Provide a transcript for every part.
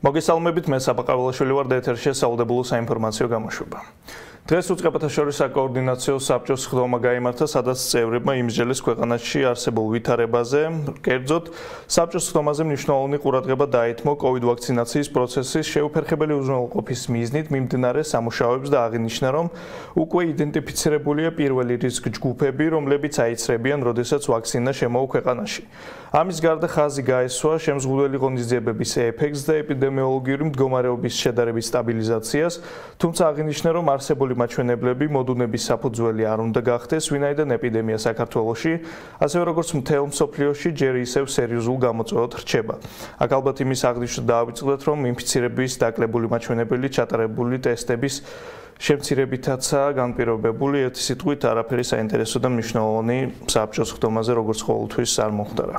მოგესალმებით, მე საბაყაველაშვილი ვარ და ეთერში სავალდებულო საინფორმაციო გამოშვება. დღეს უწყებათა შორის საკოორდინაციო საბჭოს ხდომა გაიმართა, სადაც წევრებმა იმსჯელეს ქვეყანაში არსებულ ვითარებაზე, კერძოდ საბჭოს ხდომაზე მნიშვნელოვანი ყურადღება დაეთმო COVID ვაქცინაციის პროცესის შეუფერხებელი უზრუნველყოფის მიზნით მიმდინარე სამუშაოებს და აღინიშნა, რომ უკვე იდენტიფიცირებულია პირველი რისკ ჯგუფები, რომლებიც აიცრებიან, როდესაც ვაქცინა შემოვა ქვეყანაში. ამის გარდა ხაზი გაესვა შემზღუდველი ღონისძიებების ეფექტს და ეპიდემიოლოგიური მდგომარეობის შედარების სტაბილიზაციას, თუმცა აღინიშნა, რომ არსებული მაჩვენებლები მოდუნების საფუძველი არ უნდა გახდეს, ვინაიდან ეპიდემია საქართველოში, ასევე როგორც მთელ მსოფლიოში ჯერ ისევ სერიოზულ გამოწვევად რჩება. აქ ალბათ იმის აღნიშვნა დაავიწყდეთ, რომ ინფიცირების დაკლებული მაჩვენებელი ჩატარებული ტესტების შემცირებითაცაა განპირობებული, ერთი სიტყვით არაფერი საინტერესო და მნიშვნელოვანი საბჭოს ხდომაზე როგორც ყოველთვის არ მოხდარა.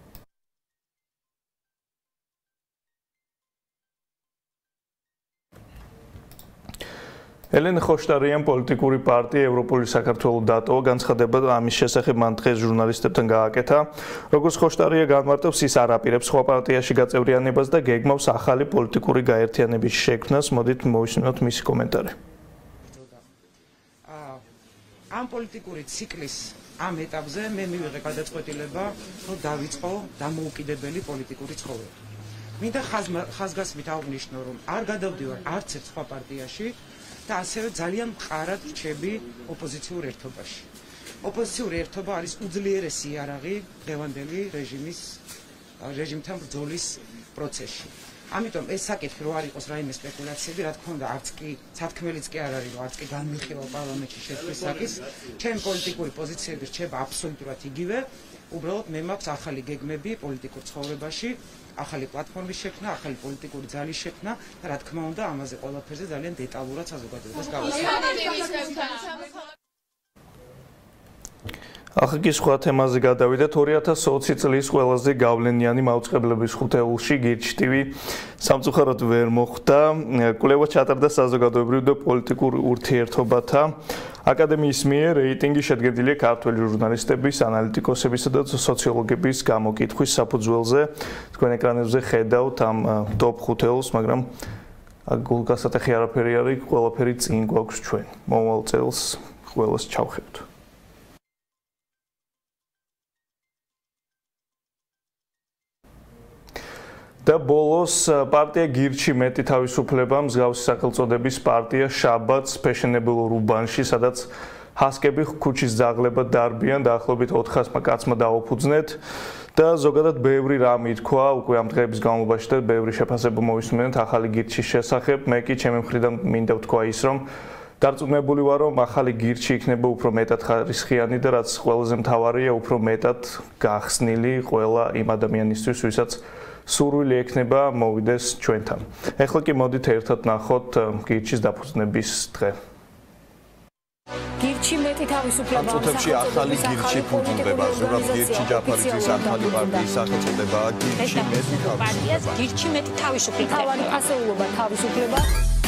ელენე ხოშტარიან პოლიტიკური პარტია ევროპული საქართველო დატოვა, განცხადება ამის შესახებ მან დღეს ჟურნალისტებთან გააკეთა. როგორც ხოშტარია განმარტავს, ის არ აპირებს სხვა პარტიაში გაწევრიანებას და გეგმავს ახალი პოლიტიკური გაერთიანების შექმნას. მოდით მოვისმინოთ მისი კომენტარი. ამ პოლიტიკური ციკლის ამ ეტაპზე მე მივიღე გადაწყვეტილება, რომ დავიწყო დამოუკიდებელი პოლიტიკური ცხოვრება. მინდა ხაზგასმით აღვნიშნო, რომ არ გადავდივარ არც ერთ სხვა პარტიაში და ასევე ძალიან მყარად რჩები ოპოზიციურ ერთობაში. ოპოზიციური ერთობა არის უძლიერესი იარაღი დღევანდელი რეჟიმთან ბრძოლის პროცესში. ამიტომ ეს საკითხი რო არ იყოს რაიმე სპეკულაციები, რა თქმა უნდა, არც კი სათქმელიც კი არ არის, რომ არც კი განმიხილვა პარლამენტში შექმნის საკითხს, ჩემი პოლიტიკური პოზიციები რჩება აბსოლუტურად იგივე. უბრალოდ მე მაქვს ახალი გეგმები პოლიტიკურ ცხოვრებაში, ახალი პლატფორმის შექმნა, ახალი პოლიტიკური ძალის შექმნა და რა თქმა უნდა, ამაზე ყველაფერზე ძალიან დეტალურად საზოგადოებას გავასწავლებ. ახლა კი სხვა თემაზე გადავიდეთ. 2020 წლის ყველაზე გავლენიანი მაუწყებლობის ხუთეულში გირჩი ტივი სამწუხაროდ ვერ მოხვდა. კვლევა ჩატარდა საზოგადოებრივ და პოლიტიკურ ურთიერთობათა აკადემიის მიერ. რეიტინგი შედგენილია ქართველი ჟურნალისტების, ანალიტიკოსებისა და სოციოლოგების გამოკითხვის საფუძველზე. თქვენ ეკრანებზე ხედავთ ამ ტოპ ხუთეულს, მაგრამ გულგასატეხი არაფერი არის, ყველაფერი წინ გვაქვს ჩვენ. მომავალ წელს ყველას ჩავხედოთ. და ბოლოს პარტია გირჩი მეტი თავისუფლება მსგავსი სახელწოდების პარტია შაბათს ფეშენებულ რუბანში, სადაც ჰასკები ქუჩის ძაღლება დარბიან, დაახლოებით 400 კაცმა დაუფუძნეთ და ზოგადად ბევრი რამ ითქვა უკვე ამ დღეების განმავლობაში და ბევრი შეფასება მოვისმენთ ახალი გირჩის შესახებ. მე კი ჩემი მხრიდან მინდა ვთქვა ის, რომ დარწმუნებული ვარ, რომ ახალი გირჩი იქნება უფრო მეტად ხარისხიანი და რაც ყველაზე მთავარია, უფრო მეტად გახსნილი ყველა იმ ადამიანისთვის, ვისაც სურვილი ექნება მოვიდეს ჩვენთან. ეხლა კი მოდით ერთად ნახოთ გირჩის დაფუძნების დღე. გირჩი მეტი თავისუფლება წუთებში ახალი გირჩი ფუძნდება. ზურაბ გირჩი ჯაფარიძის ახალი პარტიის სახელწოდებაა გირჩი მეტი თავისუფლება. გირჩი მეტი თავისუფლება. თავარი ფასეულობა თავისუფლება.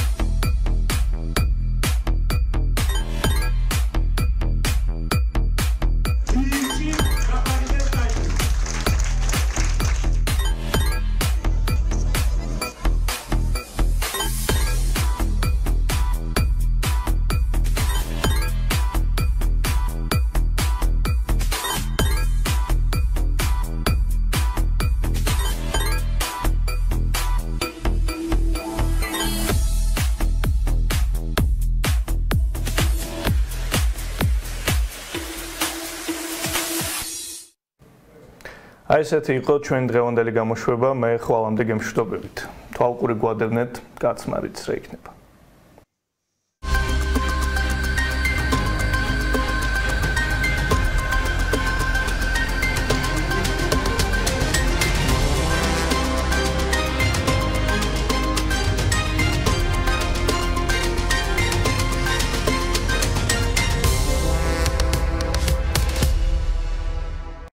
აი ესეთი იყო ჩვენ დღევანდელი გამოშვება. მე ხვალამდე გემშვიდობებით. თვალყური გვადევნეთ, კაცმარიც რა იქნება.